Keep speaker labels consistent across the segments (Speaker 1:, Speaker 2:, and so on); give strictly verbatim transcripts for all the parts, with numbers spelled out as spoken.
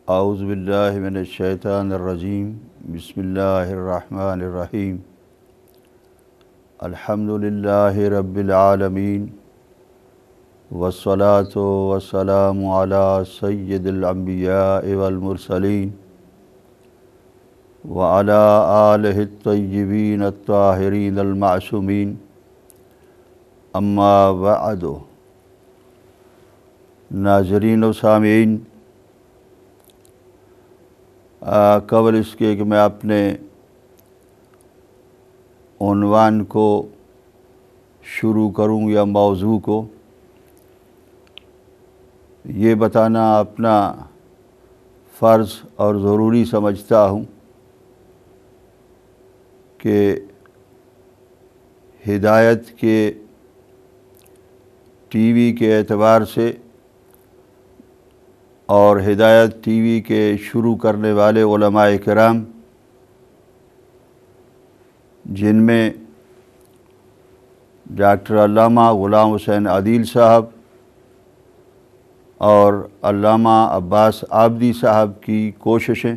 Speaker 1: اعوذ باللہ من الشیطان الرجیم بسم اللہ الرحمن الرحیم الحمد للہ رب العالمین والصلاة والسلام علی سید الانبیاء والمرسلین وعلی آلہ الطیبین الطاہرین المعصومین اما بعد۔ ناظرین و سامعین، قبل اس کے کہ میں اپنے عنوان کو شروع کروں یا موضوع کو، یہ بتانا اپنا فرض اور ضروری سمجھتا ہوں کہ ہدایت کے ٹی وی کے اعتبار سے اور ہدایت ٹی وی کے شروع کرنے والے علماء کرام، جن میں ڈاکٹر علامہ غلام حسین عادل صاحب اور علامہ عباس عابدی صاحب کی کوششیں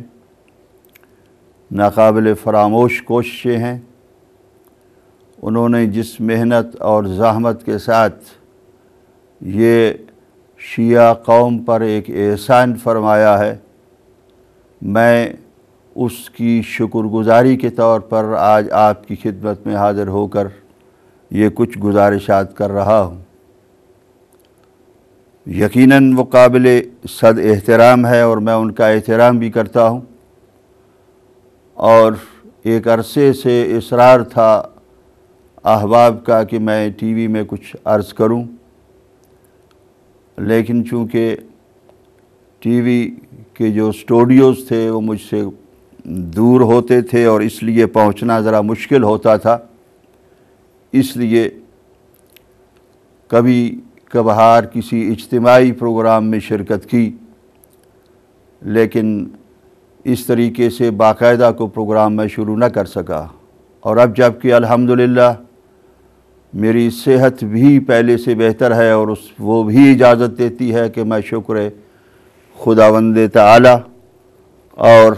Speaker 1: ناقابل فراموش کوششیں ہیں۔ انہوں نے جس محنت اور زحمت کے ساتھ یہ شیعہ قوم پر ایک احسان فرمایا ہے، میں اس کی شکر گزاری کے طور پر آج آپ کی خدمت میں حاضر ہو کر یہ کچھ گزارشات کر رہا ہوں۔ یقیناً وہ قابل صد احترام ہے اور میں ان کا احترام بھی کرتا ہوں، اور ایک عرصے سے اصرار تھا احباب کا کہ میں ٹی وی میں کچھ عرض کروں، لیکن چونکہ ٹی وی کے جو اسٹوڈیوز تھے وہ مجھ سے دور ہوتے تھے اور اس لیے پہنچنا ذرا مشکل ہوتا تھا، اس لیے کبھی کبھار کسی اجتماعی پروگرام میں شرکت کی، لیکن اس طریقے سے باقاعدہ کو پروگرام میں شروع نہ کر سکا۔ اور اب جب کہ الحمدللہ میری صحت بھی پہلے سے بہتر ہے اور اس وہ بھی اجازت دیتی ہے کہ میں شکر خداوند تعالی اور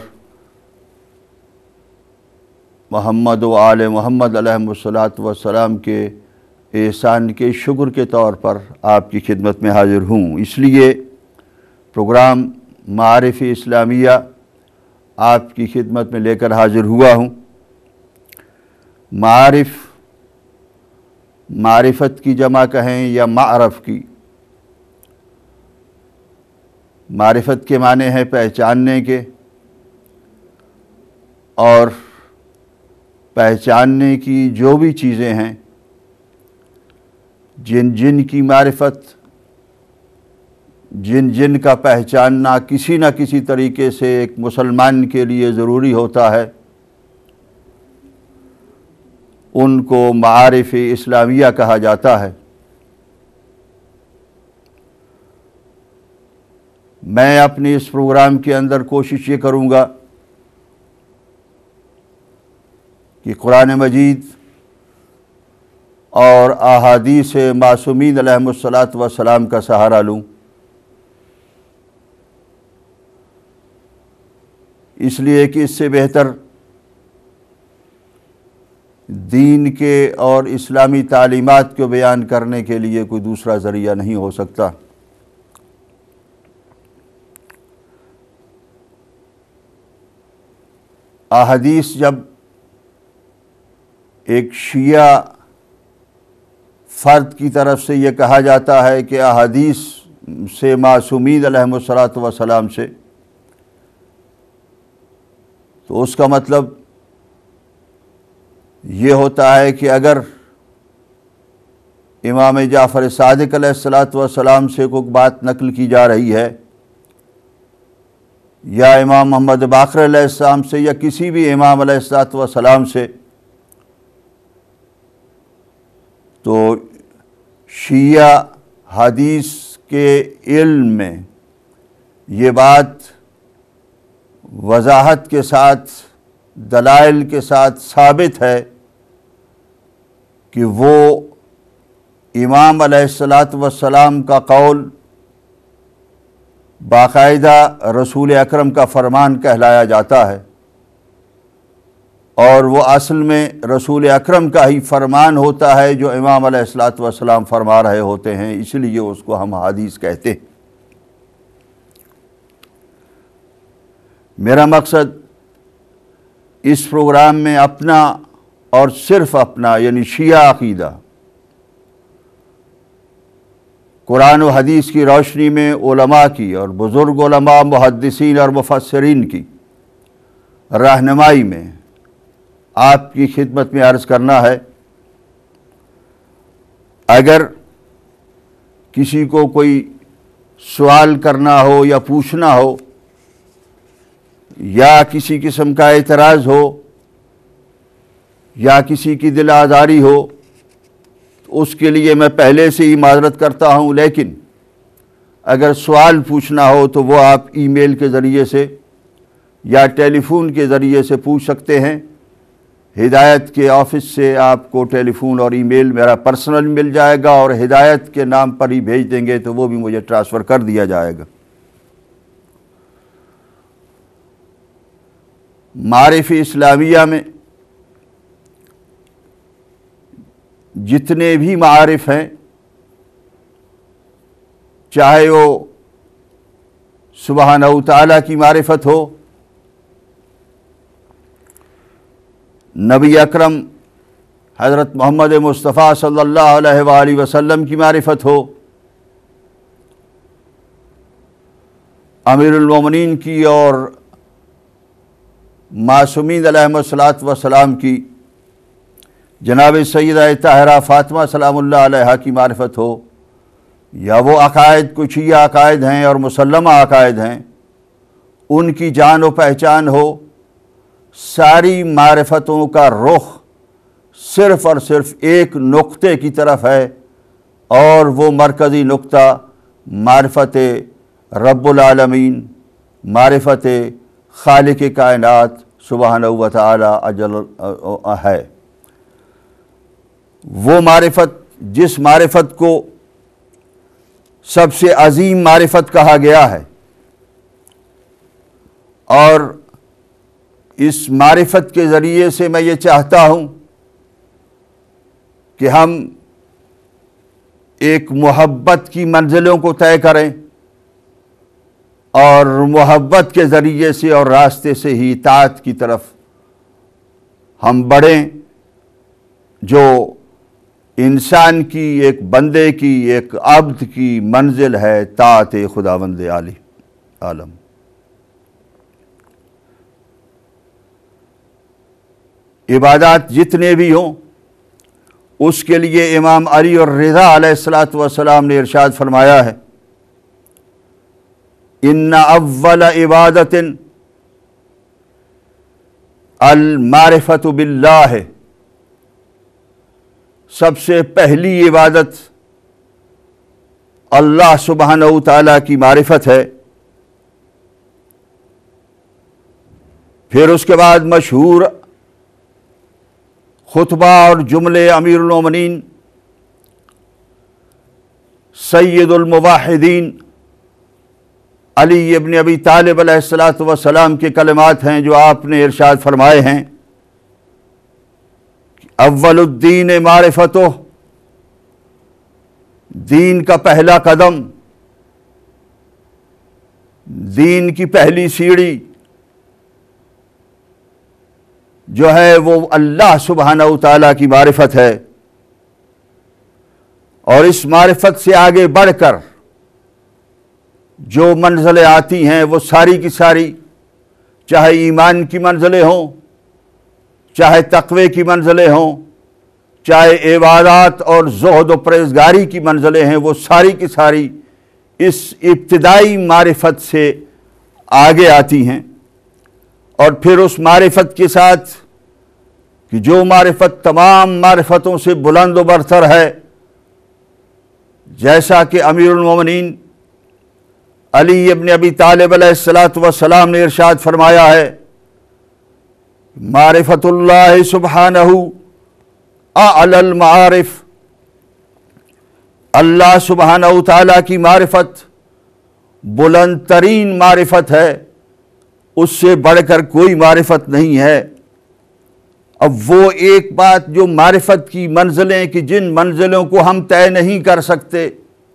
Speaker 1: محمد و آل محمد علیہ الصلاۃ والسلام کے احسان کے شکر کے طور پر آپ کی خدمت میں حاضر ہوں۔ اس لیے پروگرام معارف اسلامیہ آپ کی خدمت میں لے کر حاضر ہوا ہوں۔ معارف، معرفت کی جمع کہیں یا معرف کی۔ معرفت کے معنی ہے پہچاننے کے، اور پہچاننے کی جو بھی چیزیں ہیں، جن جن کی معرفت، جن جن کا پہچاننا کسی نہ کسی طریقے سے ایک مسلمان کے لیے ضروری ہوتا ہے، ان کو معارف اسلامیہ کہا جاتا ہے۔ میں اپنے اس پروگرام کے اندر کوشش یہ کروں گا کہ قرآن مجید اور احادیث معصومین علیہم الصلاۃ والسلام کا سہارا لوں، اس لیے کہ اس سے بہتر دین کے اور اسلامی تعلیمات کو بیان کرنے کے لیے کوئی دوسرا ذریعہ نہیں ہو سکتا۔ احادیث، جب ایک شیعہ فرد کی طرف سے یہ کہا جاتا ہے کہ احادیث سے معصومین علیہم الصلاۃ والسلام سے، تو اس کا مطلب یہ ہوتا ہے کہ اگر امام جعفر صادق علیہ الصلاۃ والسلام سے کوئی بات نقل کی جا رہی ہے، یا امام محمد باقر علیہ السلام سے، یا کسی بھی امام علیہ الصلاۃ والسلام سے، تو شیعہ حدیث کے علم میں یہ بات وضاحت کے ساتھ، دلائل کے ساتھ ثابت ہے کہ وہ امام علیہ الصلاۃ والسلام کا قول باقاعدہ رسول اکرم کا فرمان کہلایا جاتا ہے، اور وہ اصل میں رسول اکرم کا ہی فرمان ہوتا ہے جو امام علیہ الصلوۃ والسلام فرما رہے ہوتے ہیں، اس لیے اس کو ہم حدیث کہتے ہیں۔ میرا مقصد اس پروگرام میں اپنا اور صرف اپنا یعنی شیعہ عقیدہ قرآن و حدیث کی روشنی میں علماء کی اور بزرگ علماء محدثین اور مفسرین کی رہنمائی میں آپ کی خدمت میں عرض کرنا ہے۔ اگر کسی کو کوئی سوال کرنا ہو یا پوچھنا ہو یا کسی قسم کا اعتراض ہو یا کسی کی دل آزاری ہو، تو اس کے لیے میں پہلے سے ہی معذرت کرتا ہوں، لیکن اگر سوال پوچھنا ہو تو وہ آپ ای میل کے ذریعے سے یا ٹیلی فون کے ذریعے سے پوچھ سکتے ہیں۔ ہدایت کے آفس سے آپ کو ٹیلی فون اور ای میل میرا پرسنل مل جائے گا، اور ہدایت کے نام پر ہی بھیج دیں گے تو وہ بھی مجھے ٹرانسفر کر دیا جائے گا۔ معارف اسلامیہ میں جتنے بھی معارف ہیں، چاہے وہ سبحانہ تعالیٰ کی معرفت ہو، نبی اکرم حضرت محمد مصطفیٰ صلی اللہ علیہ وآلہ وسلم کی معرفت ہو، امیر المومنین کی اور معصومین علیہم الصلاۃ والسلام کی جناب سیدہ طاہرہ فاطمہ سلام اللہ علیہا کی معرفت ہو، یا وہ عقائد کچھ ہی عقائد ہیں اور مسلمہ عقائد ہیں ان کی جان و پہچان ہو، ساری معرفتوں کا رخ صرف اور صرف ایک نقطے کی طرف ہے، اور وہ مرکزی نقطہ معرفت رب العالمین، معرفت خالق کائنات سبحانہ و تعالی اجل ہے۔ وہ معرفت جس معرفت کو سب سے عظیم معرفت کہا گیا ہے، اور اس معرفت کے ذریعے سے میں یہ چاہتا ہوں کہ ہم ایک محبت کی منزلوں کو طے کریں، اور محبت کے ذریعے سے اور راستے سے ہی اطاعت کی طرف ہم بڑھیں، جو انسان کی، ایک بندے کی، ایک عبد کی منزل ہے، طاعت خداوند عالی عالم۔ عبادات جتنے بھی ہوں، اس کے لیے امام علی الرضا علیہ الصلاۃ والسلام نے ارشاد فرمایا ہے، ان اول عبادت المعرفت باللہ، سب سے پہلی عبادت اللہ سبحانہ و تعالیٰ کی معرفت ہے۔ پھر اس کے بعد مشہور خطبہ اور جملے امیر المومنین سید الموحدین علی ابن ابی طالب علیہ الصلاۃ والسلام کے کلمات ہیں، جو آپ نے ارشاد فرمائے ہیں، اول الدین معرفتہ، دین کا پہلا قدم، دین کی پہلی سیڑھی جو ہے وہ اللہ سبحانہ و تعالیٰ کی معرفت ہے، اور اس معرفت سے آگے بڑھ کر جو منزلیں آتی ہیں وہ ساری کی ساری، چاہے ایمان کی منزلیں ہوں، چاہے تقوی کی منزلیں ہوں، چاہے عبادات اور زہد و پرہیزگاری کی منزلیں ہیں، وہ ساری کی ساری اس ابتدائی معرفت سے آگے آتی ہیں۔ اور پھر اس معرفت کے ساتھ کہ جو معرفت تمام معرفتوں سے بلند و برتر ہے، جیسا کہ امیر المومنین علی ابن ابی طالب علیہ الصلاۃ والسلام نے ارشاد فرمایا ہے، معرفت اللہ سبحانہ اعلی المعارف، اللہ سبحانہ تعالیٰ کی معرفت بلند ترین معرفت ہے، اس سے بڑھ کر کوئی معرفت نہیں ہے۔ اب وہ ایک بات جو معرفت کی منزلیں کہ جن منزلوں کو ہم طے نہیں کر سکتے،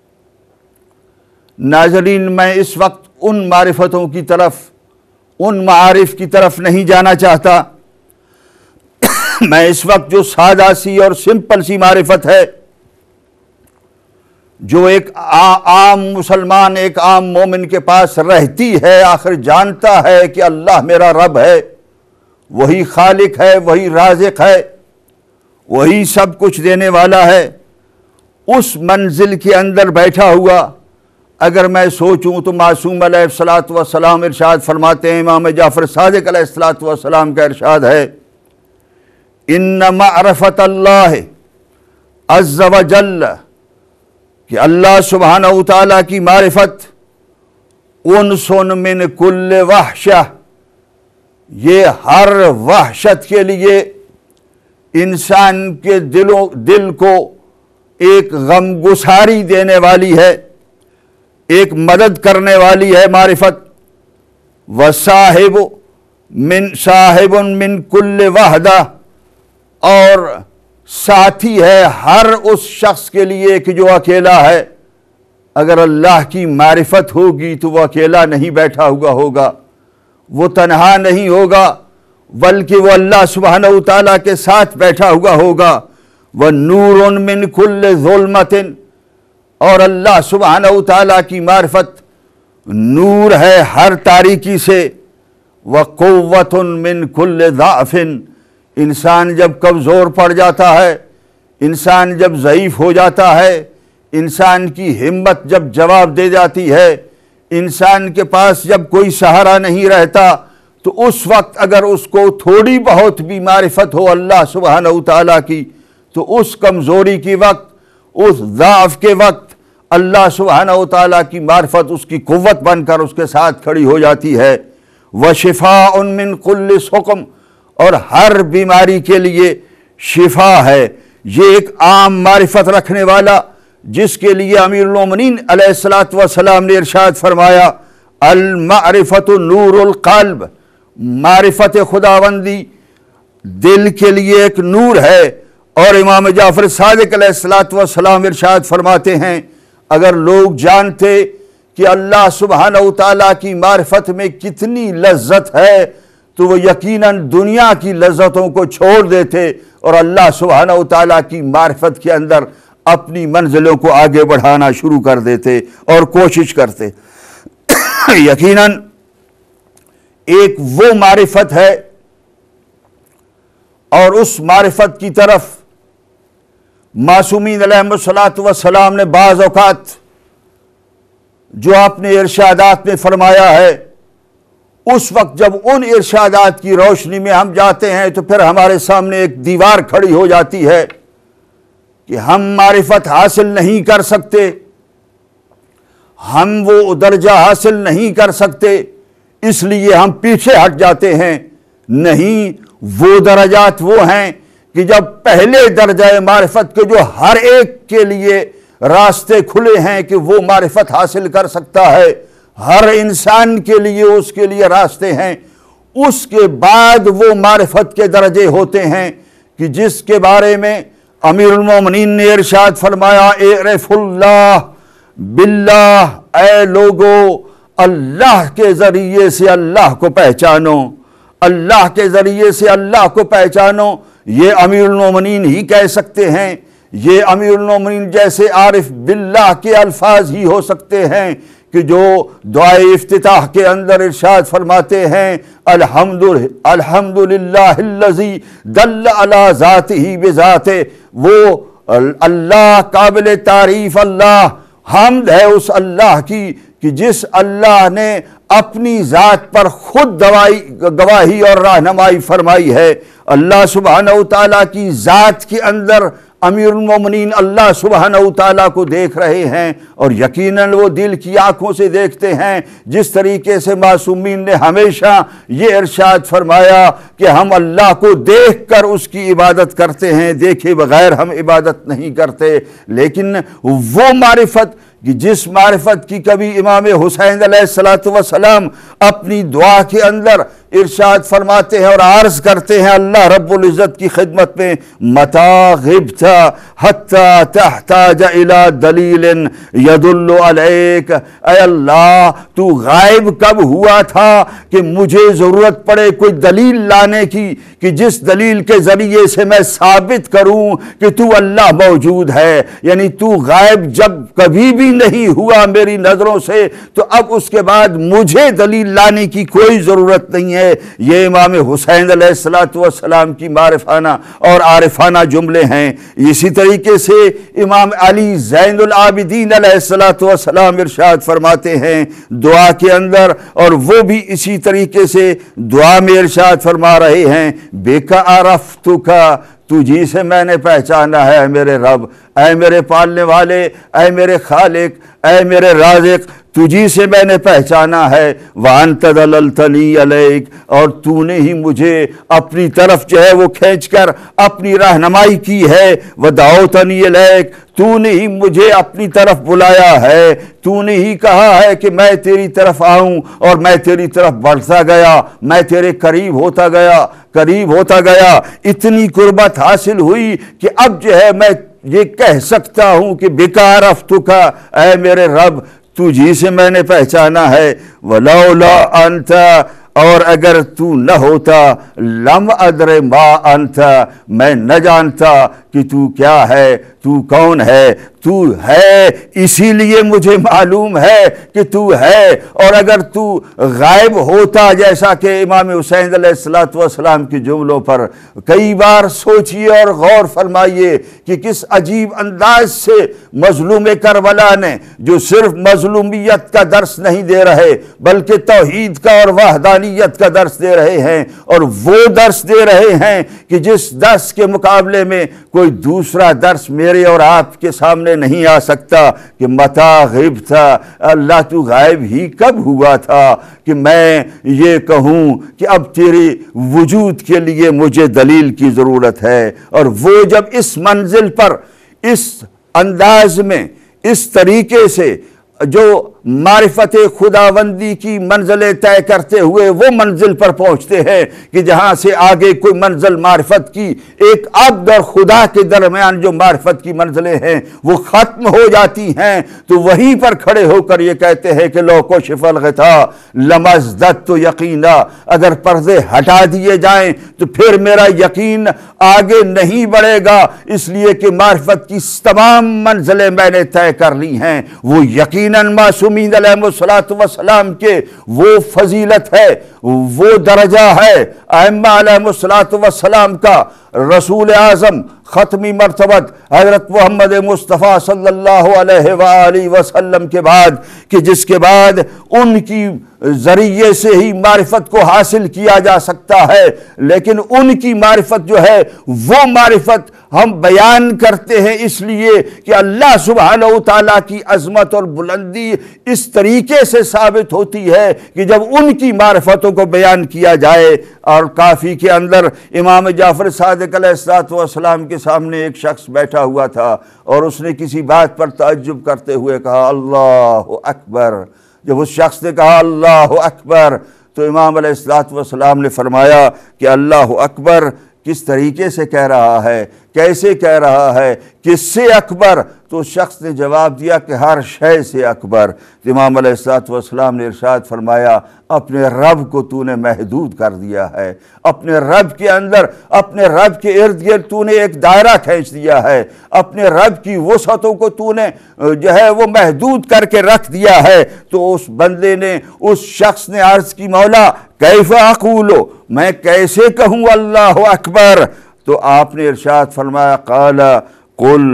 Speaker 1: ناظرین میں اس وقت ان معرفتوں کی طرف، ان معارف کی طرف نہیں جانا چاہتا۔ میں اس وقت جو سادہ سی اور سمپل سی معرفت ہے جو ایک عام مسلمان، ایک عام مومن کے پاس رہتی ہے، آخر جانتا ہے کہ اللہ میرا رب ہے، وہی خالق ہے، وہی رازق ہے، وہی سب کچھ دینے والا ہے، اس منزل کے اندر بیٹھا ہوا اگر میں سوچوں تو معصوم علیہ الصلوۃ والسلام ارشاد فرماتے ہیں، امام جعفر صادق علیہ الصلوۃ والسلام کا ارشاد ہے، ان معرفت اللہ عز وجل، کہ اللہ سبحانہ وتعالیٰ کی معرفت انس من کل وحشہ، یہ ہر وحشت کے لیے انسان کے دلوں دل کو ایک غم گساری دینے والی ہے، ایک مدد کرنے والی ہے معرفت۔ وصاحب من صاحب من کل وحدہ، اور ساتھی ہے ہر اس شخص کے لیے کہ جو اکیلا ہے۔ اگر اللہ کی معرفت ہوگی تو وہ اکیلا نہیں بیٹھا ہوا ہوگا، وہ تنہا نہیں ہوگا، بلکہ وہ اللہ سبحانہ وتعالیٰ کے ساتھ بیٹھا ہوا ہوگا۔ وَنُورٌ مِّن كُلِّ ظُلْمَةٍ، اور اللہ سبحانہ وتعالیٰ کی معرفت نور ہے ہر تاریکی سے۔ وَقُوَّةٌ مِّن كُلِّ ضَعْفٍ، انسان جب کمزور پڑ جاتا ہے، انسان جب ضعیف ہو جاتا ہے، انسان کی ہمت جب جواب دے جاتی ہے، انسان کے پاس جب کوئی سہارا نہیں رہتا، تو اس وقت اگر اس کو تھوڑی بہت بھی معرفت ہو اللہ سبحانہ وتعالیٰ کی، تو اس کمزوری کی وقت، اس ضعف کے وقت اللہ سبحانہ وتعالیٰ کی معرفت اس کی قوت بن کر اس کے ساتھ کھڑی ہو جاتی ہے۔ وَشِفَاءٌ مِّن كُلِّ سُقَمٍ، اور ہر بیماری کے لیے شفا ہے۔ یہ ایک عام معرفت رکھنے والا جس کے لیے امیر المومنین علیہ الصلوۃ والسلام نے ارشاد فرمایا، المعرفت نور القلب، معرفت خداوندی دل کے لیے ایک نور ہے۔ اور امام جعفر صادق علیہ الصلوۃ والسلام ارشاد فرماتے ہیں، اگر لوگ جانتے کہ اللہ سبحانہ وتعالیٰ کی معرفت میں کتنی لذت ہے تو وہ یقیناً دنیا کی لذتوں کو چھوڑ دیتے اور اللہ سبحانہ وتعالیٰ کی معرفت کے اندر اپنی منزلوں کو آگے بڑھانا شروع کر دیتے اور کوشش کرتے۔ یقیناً ایک وہ معرفت ہے، اور اس معرفت کی طرف معصومین علیہم الصلاۃ والسلام نے بعض اوقات جو اپنے ارشادات میں فرمایا ہے، اس وقت جب ان ارشادات کی روشنی میں ہم جاتے ہیں تو پھر ہمارے سامنے ایک دیوار کھڑی ہو جاتی ہے کہ ہم معرفت حاصل نہیں کر سکتے، ہم وہ درجہ حاصل نہیں کر سکتے، اس لیے ہم پیچھے ہٹ جاتے ہیں۔ نہیں، وہ درجات وہ ہیں کہ جب پہلے درجہ معرفت کے جو ہر ایک کے لیے راستے کھلے ہیں کہ وہ معرفت حاصل کر سکتا ہے، ہر انسان کے لیے اس کے لیے راستے ہیں، اس کے بعد وہ معرفت کے درجے ہوتے ہیں کہ جس کے بارے میں امیر المومنین نے ارشاد فرمایا، اعرف اللہ باللہ، اے لوگو اللہ کے ذریعے سے اللہ کو پہچانو، اللہ کے ذریعے سے اللہ کو پہچانو۔ یہ امیر المومنین ہی کہہ سکتے ہیں، یہ امیر المومنین جیسے عارف باللہ کے الفاظ ہی ہو سکتے ہیں کہ جو دعائے افتتاح کے اندر ارشاد فرماتے ہیں، الحمد الحمدللہ الذی دل علی ذاتہ بذاتہ، وہ اللہ قابل تعریف اللہ، حمد ہے اس اللہ کی کہ جس اللہ نے اپنی ذات پر خود گواہی اور رہنمائی فرمائی ہے۔ اللہ سبحانہ وتعالیٰ کی ذات کے اندر امیر المومنین اللہ سبحانہ وتعالیٰ کو دیکھ رہے ہیں، اور یقیناً وہ دل کی آنکھوں سے دیکھتے ہیں، جس طریقے سے معصومین نے ہمیشہ یہ ارشاد فرمایا کہ ہم اللہ کو دیکھ کر اس کی عبادت کرتے ہیں، دیکھے بغیر ہم عبادت نہیں کرتے۔ لیکن وہ معرفت کہ جس معرفت کی کبھی امام حسین علیہ الصلوۃ والسلام اپنی دعا کے اندر ارشاد فرماتے ہیں اور عرض کرتے ہیں اللہ رب العزت کی خدمت میں، متا غبت حتی تحتاج الی دلیل یدل علیک، اے اللہ تو غائب کب ہوا تھا کہ مجھے ضرورت پڑے کوئی دلیل لانے کی کہ جس دلیل کے ذریعے سے میں ثابت کروں کہ تو اللہ موجود ہے، یعنی تو غائب جب کبھی بھی نہیں ہوا میری نظروں سے، تو اب اس کے بعد مجھے دلیل لانے کی کوئی ضرورت نہیں ہے۔ یہ امام حسین علیہ الصلوۃ والسلام کی معرفانہ اور عارفانہ جملے ہیں۔ اسی طریقے سے امام علی زین العابدین علیہ الصلوۃ والسلام ارشاد فرماتے ہیں دعا کے اندر، اور وہ بھی اسی طریقے سے دعا میں ارشاد فرما رہے ہیں، بیکا عرفتک، تجھی سے میں نے پہچانا ہے میرے رب، اے میرے پالنے والے، اے میرے خالق، اے میرے رازق، تجھی سے میں نے پہچانا ہے، وَأَنْتَ دَلَلْتَنِي عَلَيْكَ، اور تو نے ہی مجھے اپنی طرف جو ہے وہ کھینچ کر اپنی رہنمائی کی ہے، وَدَعَوْتَنِي إِلَيْكَ، تو نے ہی مجھے اپنی طرف بلایا ہے، تو نے ہی کہا ہے کہ میں تیری طرف آؤں، اور میں تیری طرف بڑھتا گیا، میں تیرے قریب ہوتا گیا قریب ہوتا گیا اتنی قربت حاصل ہوئی کہ اب جو ہے میں یہ کہہ سکتا ہوں کہ بِکَ عَرَفْتُکَ، اے میرے رب تجھی سے میں نے پہچانا ہے، وَلَوْلَا أَنْتَ، اور اگر تو نہ ہوتا، لم ادر ما انت، میں نہ جانتا کہ تو کیا ہے، تو کون ہے، تو ہے اسی لیے مجھے معلوم ہے کہ تو ہے، اور اگر تو غائب ہوتا، جیسا کہ امام حسین علیہ الصلوۃ والسلام کی جملوں پر کئی بار سوچئے اور غور فرمائیے کہ کس عجیب انداز سے مظلوم کربلا نے، جو صرف مظلومیت کا درس نہیں دے رہے بلکہ توحید کا اور وحدانیت کا درس دے رہے ہیں، اور وہ درس دے رہے ہیں کہ جس درس کے مقابلے میں کوئی دوسرا درس میرے اور آپ کے سامنے نہیں آ سکتا، کہ متا غبت، اللہ تو غائب ہی کب ہوا تھا کہ میں یہ کہوں کہ اب تیرے وجود کے لیے مجھے دلیل کی ضرورت ہے۔ اور وہ جب اس منزل پر اس انداز میں اس طریقے سے جو معرفت خداوندی کی منزلیں طے کرتے ہوئے وہ منزل پر پہنچتے ہیں کہ جہاں سے آگے کوئی منزل معرفت کی، ایک عبد اور خدا کے درمیان جو معرفت کی منزلیں ہیں وہ ختم ہو جاتی ہیں، تو وہیں پر کھڑے ہو کر یہ کہتے ہیں کہ لو کشف الغطاء لمازددت یقینا، اگر پردے ہٹا دیے جائیں تو پھر میرا یقین آگے نہیں بڑھے گا، اس لیے کہ معرفت کی تمام منزلیں میں نے طے کر لی ہیں۔ وہ یقیناً معصومین علیہ الصلوۃ والسلام کے وہ فضیلت ہے، وہ درجہ ہے ائمہ علیہ الصلوۃ والسلام کا، رسول اعظم ختمی مرتبت حضرت محمد مصطفیٰ صلی اللہ علیہ وآلہ وسلم کے بعد، کہ جس کے بعد ان کی ذریعے سے ہی معرفت کو حاصل کیا جا سکتا ہے، لیکن ان کی معرفت جو ہے وہ معرفت ہم بیان کرتے ہیں اس لیے کہ اللہ سبحانہ وتعالیٰ کی عظمت اور بلندی اس طریقے سے ثابت ہوتی ہے کہ جب ان کی معرفتوں کو بیان کیا جائے۔ اور کافی کے اندر امام جعفر صادق علیہ الصلوۃ والسلام کے سامنے ایک شخص بیٹھا ہوا تھا، اور اس نے کسی بات پر تعجب کرتے ہوئے کہا اللہ اکبر۔ جب اس شخص نے کہا اللہ اکبر تو امام علیہ الصلوۃ والسلام نے فرمایا کہ اللہ اکبر کس طریقے سے کہہ رہا ہے، کیسے کہہ رہا ہے، کس سے اکبر؟ تو اس شخص نے جواب دیا کہ ہر شے سے اکبر۔ تو امام علیہ الصلوۃ والسلام نے ارشاد فرمایا اپنے رب کو تو نے محدود کر دیا ہے، اپنے رب کے اندر، اپنے رب کے ارد گرد تو نے ایک دائرہ کھینچ دیا ہے، اپنے رب کی وسعتوں کو تو نے جو ہے وہ محدود کر کے رکھ دیا ہے۔ تو اس بندے نے، اس شخص نے عرض کی مولا کیف اقولو، میں کیسے کہوں اللہ اکبر؟ تو آپ نے ارشاد فرمایا قال قل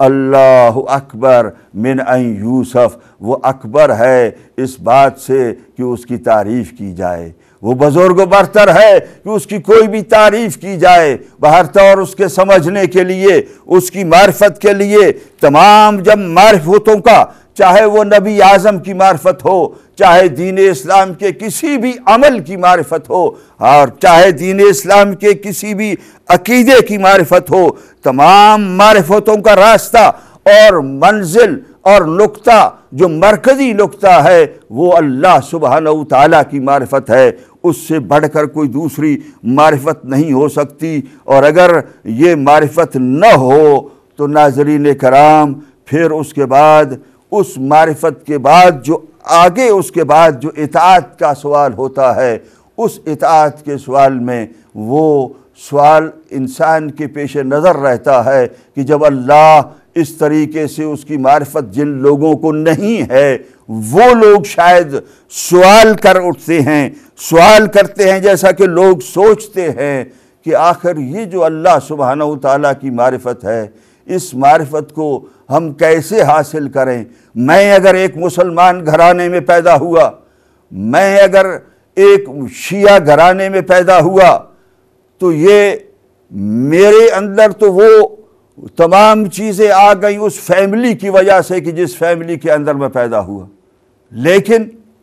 Speaker 1: اللہ اکبر من ان یوسف، وہ اکبر ہے اس بات سے کہ اس کی تعریف کی جائے، وہ بزرگ و برتر ہے کہ اس کی کوئی بھی تعریف کی جائے۔ بہر طور اس کے سمجھنے کے لیے، اس کی معرفت کے لیے تمام جب معرفتوں کا، چاہے وہ نبی اعظم کی معرفت ہو، چاہے دین اسلام کے کسی بھی عمل کی معرفت ہو، اور چاہے دین اسلام کے کسی بھی عقیدے کی معرفت ہو، تمام معرفتوں کا راستہ اور منزل اور نقطہ جو مرکزی نقطہ ہے وہ اللہ سبحانہ و تعالیٰ کی معرفت ہے، اس سے بڑھ کر کوئی دوسری معرفت نہیں ہو سکتی۔ اور اگر یہ معرفت نہ ہو تو ناظرین کرام پھر اس کے بعد اس معرفت کے بعد جو آگے اس کے بعد جو اطاعت کا سوال ہوتا ہے، اس اطاعت کے سوال میں وہ سوال انسان کے پیش نظر رہتا ہے کہ جب اللہ اس طریقے سے اس کی معرفت جن لوگوں کو نہیں ہے وہ لوگ شاید سوال کر اٹھتے ہیں، سوال کرتے ہیں جیسا کہ لوگ سوچتے ہیں کہ آخر یہ جو اللہ سبحانہ و تعالیٰ کی معرفت ہے، اس معرفت کو ہم کیسے حاصل کریں؟ میں اگر ایک مسلمان گھرانے میں پیدا ہوا، میں اگر ایک شیعہ گھرانے میں پیدا ہوا تو یہ میرے اندر تو وہ تمام چیزیں آ گئیں اس فیملی کی وجہ سے کہ جس فیملی کے اندر میں پیدا ہوا، لیکن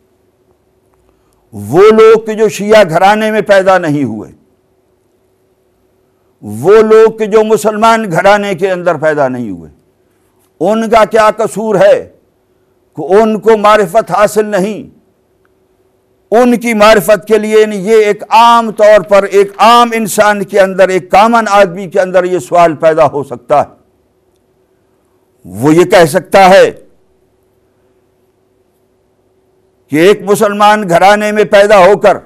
Speaker 1: وہ لوگ کہ جو شیعہ گھرانے میں پیدا نہیں ہوئے، وہ لوگ کہ جو مسلمان گھرانے کے اندر پیدا نہیں ہوئے، ان کا کیا قصور ہے کہ ان کو معرفت حاصل نہیں؟ ان کی معرفت کے لیے یہ ایک عام طور پر ایک عام انسان کے اندر، ایک کامن آدمی کے اندر یہ سوال پیدا ہو سکتا ہے۔ وہ یہ کہہ سکتا ہے کہ ایک مسلمان گھرانے میں پیدا ہو کر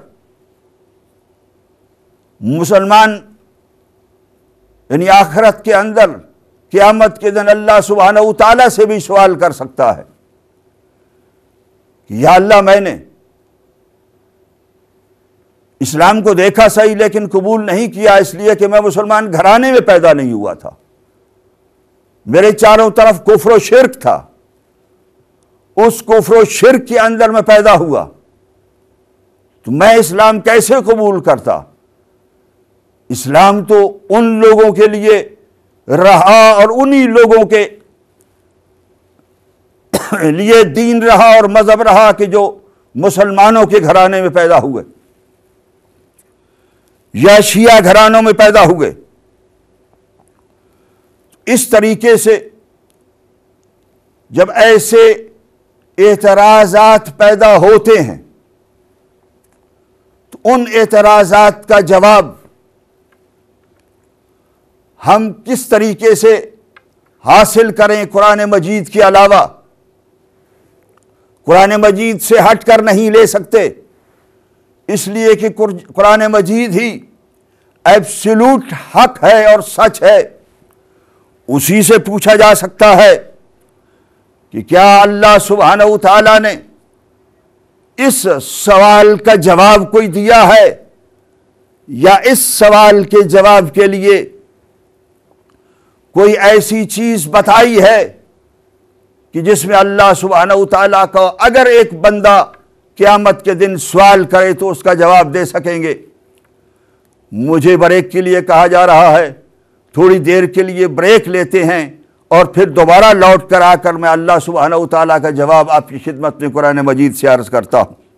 Speaker 1: مسلمان یعنی آخرت کے اندر قیامت کے دن اللہ سبحانہ و تعالیٰ سے بھی سوال کر سکتا ہے کہ یا اللہ میں نے اسلام کو دیکھا صحیح لیکن قبول نہیں کیا اس لیے کہ میں مسلمان گھرانے میں پیدا نہیں ہوا تھا، میرے چاروں طرف کفر و شرک تھا، اس کفر و شرک کے اندر میں پیدا ہوا تو میں اسلام کیسے قبول کرتا؟ اسلام تو ان لوگوں کے لیے رہا اور انہی لوگوں کے لیے دین رہا اور مذہب رہا کہ جو مسلمانوں کے گھرانے میں پیدا ہوئے یا شیعہ گھرانوں میں پیدا ہوئے۔ اس طریقے سے جب ایسے اعتراضات پیدا ہوتے ہیں تو ان اعتراضات کا جواب ہم کس طریقے سے حاصل کریں؟ قرآن مجید کے علاوہ قرآن مجید سے ہٹ کر نہیں لے سکتے، اس لیے کہ قرآن مجید ہی ایبسولوٹ حق ہے اور سچ ہے۔ اسی سے پوچھا جا سکتا ہے کہ کیا اللہ سبحانہ و تعالیٰ نے اس سوال کا جواب کوئی دیا ہے، یا اس سوال کے جواب کے لیے کوئی ایسی چیز بتائی ہے کہ جس میں اللہ سبحانہ و تعالیٰ کا اگر ایک بندہ قیامت کے دن سوال کرے تو اس کا جواب دے سکیں گے؟ مجھے بریک کے لیے کہا جا رہا ہے، تھوڑی دیر کے لیے بریک لیتے ہیں اور پھر دوبارہ لوٹ کر آ کر میں اللہ سبحانہ و تعالیٰ کا جواب آپ کی خدمت میں قرآن مجید سے عرض کرتا ہوں۔